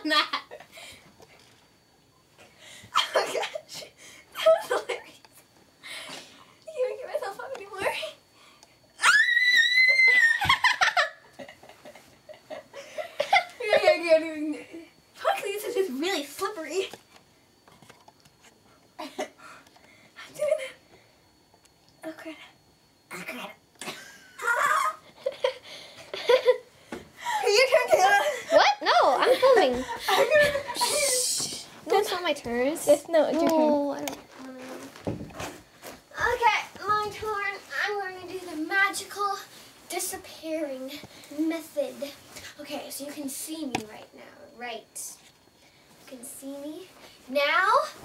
that. Oh gosh, that was hilarious. I can't get myself up anymore. Luckily, this is just really slippery. I'm doing it. Oh crap. Oh crap. Your turn, Taylor. What? No, I'm filming. No, it's not my turn. Yes, no, it's your turn. I don't want to. Okay, my turn. I'm going to do the magical disappearing method. Okay, so you can see me right now, right? You can see me. Now,